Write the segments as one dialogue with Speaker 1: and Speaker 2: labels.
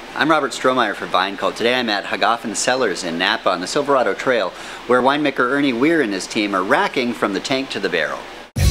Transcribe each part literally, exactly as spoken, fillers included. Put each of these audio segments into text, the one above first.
Speaker 1: I'm Robert Strohmeyer for VineCult. Today I'm at Hagafen Cellars in Napa on the Silverado Trail, where winemaker Ernie Weir and his team are racking from the tank to the barrel.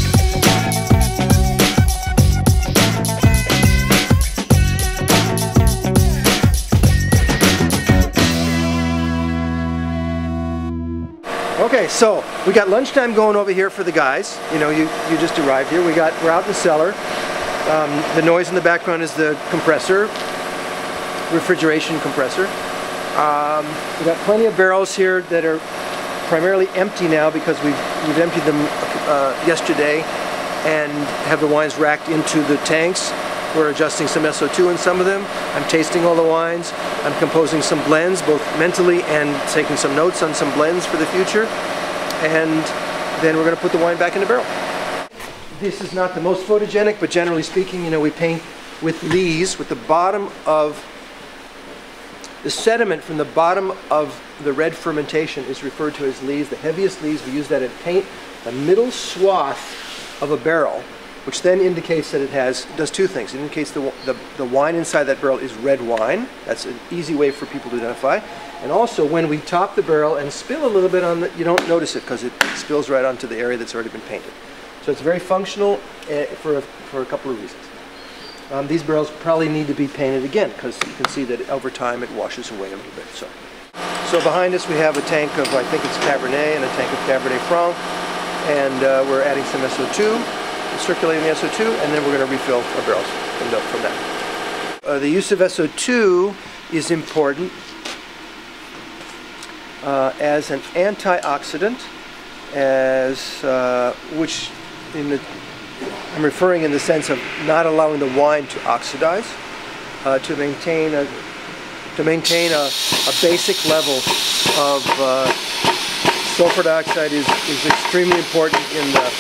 Speaker 2: Okay, so we got lunchtime going over here for the guys. You know, you, you just arrived here. We got, we're out in the cellar. Um, the noise in the background is the compressor, refrigeration compressor. Um, we got plenty of barrels here that are primarily empty now because we've, we've emptied them uh, yesterday and have the wines racked into the tanks. We're adjusting some S O two in some of them. I'm tasting all the wines. I'm composing some blends, both mentally and taking some notes on some blends for the future. And then we're going to put the wine back in the barrel. This is not the most photogenic, but generally speaking, you know, we paint with lees, with the bottom of the sediment from the bottom of the red fermentation is referred to as lees. The heaviest lees, we use that in paint the middle swath of a barrel, which then indicates that it has, does two things. It indicates the, the, the wine inside that barrel is red wine. That's an easy way for people to identify. And also when we top the barrel and spill a little bit on the, you don't notice it because it spills right onto the area that's already been painted. So it's very functional uh, for, a, for a couple of reasons. Um, these barrels probably need to be painted again because you can see that over time it washes away a little bit. So, so behind us we have a tank of, I think it's Cabernet and a tank of Cabernet Franc. And uh, we're adding some S O two. Circulating the S O two, and then we're going to refill our barrels from, the, from that. Uh, the use of S O two is important uh, as an antioxidant, as uh, which in the, I'm referring in the sense of not allowing the wine to oxidize, uh, to maintain a to maintain a, a basic level of uh, sulfur dioxide is, is extremely important in the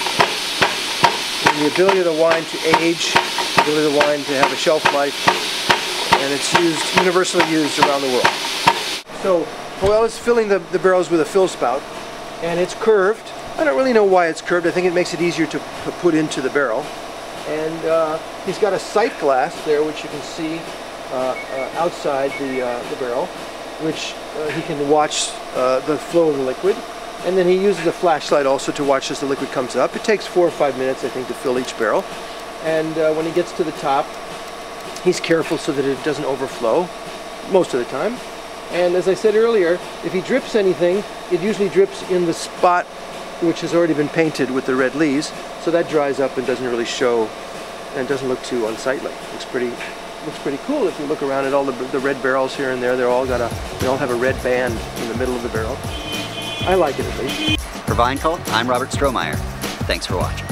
Speaker 2: the ability of the wine to age, the ability of the wine to have a shelf life, and it's used, universally used around the world. So, Joel is filling the, the barrels with a fill spout, and it's curved. I don't really know why it's curved. I think it makes it easier to, to put into the barrel. And uh, he's got a sight glass there, which you can see uh, uh, outside the, uh, the barrel, which uh, he can watch uh, the flow of the liquid. And then he uses a flashlight also to watch as the liquid comes up. It takes four or five minutes, I think, to fill each barrel. And uh, when he gets to the top, he's careful so that it doesn't overflow most of the time. And as I said earlier, if he drips anything, it usually drips in the spot which has already been painted with the red lees, so that dries up and doesn't really show, and doesn't look too unsightly. Looks pretty, looks pretty cool if you look around at all the, the red barrels here and there. They're all got a, they all have a red band in the middle of the barrel. I like it at least.
Speaker 1: For VineCult, I'm Robert Strohmeyer. Thanks for watching.